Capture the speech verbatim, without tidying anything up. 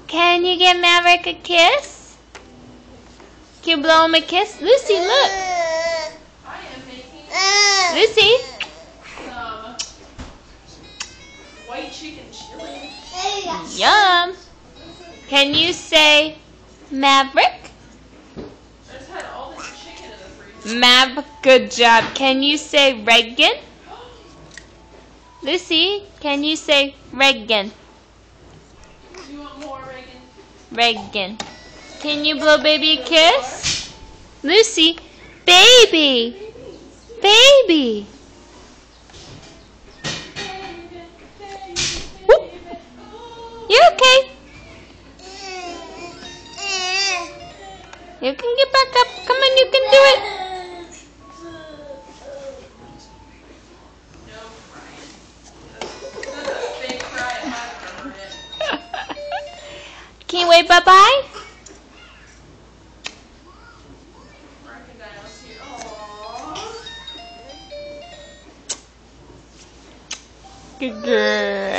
Can you give Maverick a kiss? Can you blow him a kiss? Lucy, look. I am making Lucy. some white chicken chili. Yum. Can you say Maverick? I just had all this chicken in the freezer. Mav, good job. Can you say Reagan? Lucy, can you say Reagan? Do you want more, Reagan? Reagan. Can you blow baby a kiss? Lucy, baby. Baby. Whoop. You okay? You can get back up. Come on, you can do it. No crying. That's a fake cry. I'm not doing it. Can you wave bye-bye? Crocodiles here. Aww. Good girl.